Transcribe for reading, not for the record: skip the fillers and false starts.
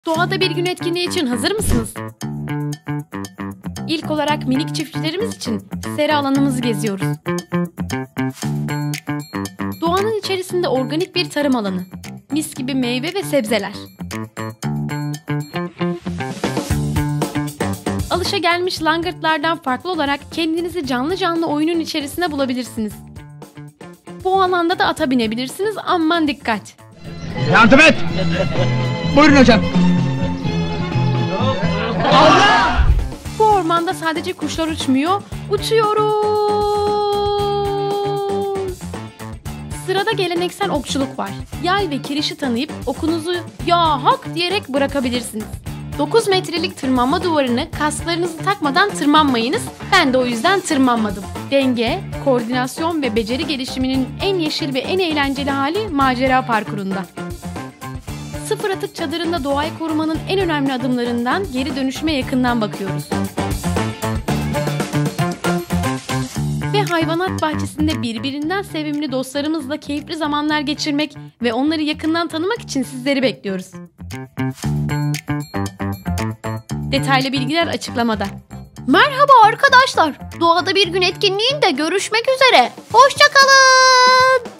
Doğada bir gün etkinliği için hazır mısınız? İlk olarak minik çiftçilerimiz için sera alanımızı geziyoruz. Doğanın içerisinde organik bir tarım alanı. Mis gibi meyve ve sebzeler. Alışagelmiş langırtlardan farklı olarak kendinizi canlı canlı oyunun içerisine bulabilirsiniz. Bu alanda da ata binebilirsiniz, aman dikkat! Yardım et! Buyurun hocam. Bu ormanda sadece kuşlar uçmuyor, uçuyoruz! Sırada geleneksel okçuluk var. Yay ve kirişi tanıyıp okunuzu "ya hak" diyerek bırakabilirsiniz. 9 metrelik tırmanma duvarını kasklarınızı takmadan tırmanmayınız. Ben de o yüzden tırmanmadım. Denge, koordinasyon ve beceri gelişiminin en yeşil ve en eğlenceli hali macera parkurunda. Sıfır atık çadırında doğayı korumanın en önemli adımlarından geri dönüşüme yakından bakıyoruz. Ve hayvanat bahçesinde birbirinden sevimli dostlarımızla keyifli zamanlar geçirmek ve onları yakından tanımak için sizleri bekliyoruz. Detaylı bilgiler açıklamada. Merhaba arkadaşlar. Doğada bir gün etkinliğinde görüşmek üzere. Hoşça kalın.